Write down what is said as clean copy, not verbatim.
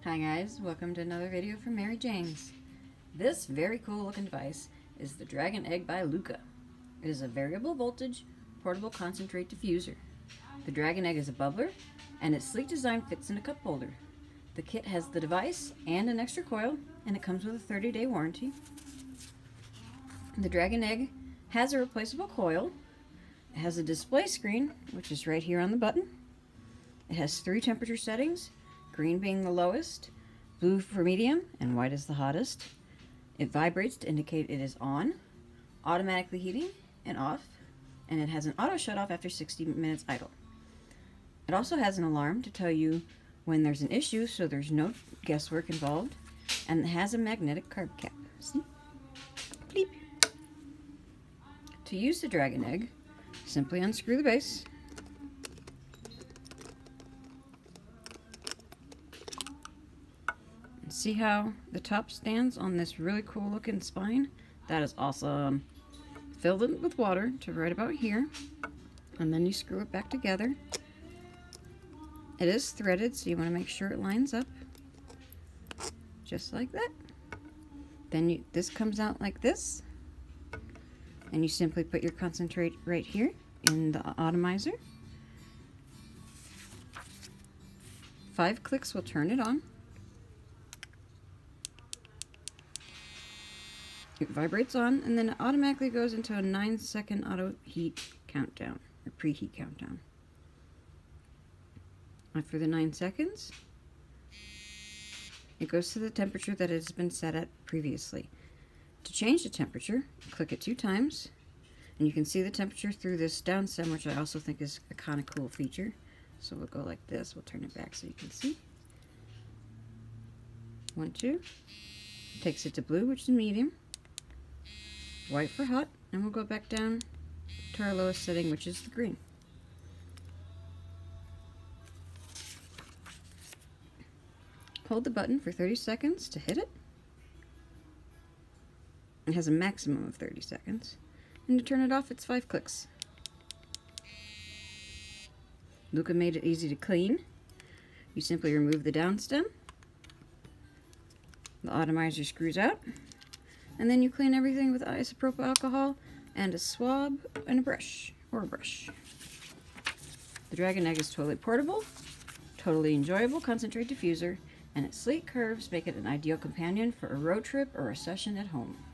Hi guys, welcome to another video from Mary Jane's. This very cool looking device is the Dragon Egg by Lookah. It is a variable voltage portable concentrate diffuser. The Dragon Egg is a bubbler and its sleek design fits in a cup holder. The kit has the device and an extra coil and it comes with a 30-day warranty. The Dragon Egg has a replaceable coil. It has a display screen, which is right here on the button. It has 3 temperature settings, green being the lowest, blue for medium, and white is the hottest. It vibrates to indicate it is on, automatically heating and off, and it has an auto shut off after 60 minutes idle. It also has an alarm to tell you when there's an issue, so there's no guesswork involved, and it has a magnetic carb cap. See? Bleep. To use the Dragon Egg, simply unscrew the base. See how the top stands on this really cool looking spine? That is awesome. Fill it with water to right about here, and then you screw it back together. It is threaded, so you want to make sure it lines up, just like that. Then this comes out like this, and you simply put your concentrate right here in the atomizer. 5 clicks will turn it on. It vibrates on, and then it automatically goes into a 9-second auto heat countdown, or preheat countdown. After the 9 seconds, it goes to the temperature that it has been set at previously. To change the temperature, click it 2 times, and you can see the temperature through this down stem, which I also think is a kind of cool feature. So we'll go like this. We'll turn it back so you can see. 1, 2. Takes it to blue, which is medium. White for hot, and we'll go back down to our lowest setting, which is the green. Hold the button for 30 seconds to hit it. It has a maximum of 30 seconds. And to turn it off, it's 5 clicks. Lookah made it easy to clean. You simply remove the down stem. The atomizer screws out. And then you clean everything with isopropyl alcohol and a swab and a brush, or a brush. The Dragon Egg is totally portable, totally enjoyable concentrate diffuser, and its sleek curves make it an ideal companion for a road trip or a session at home.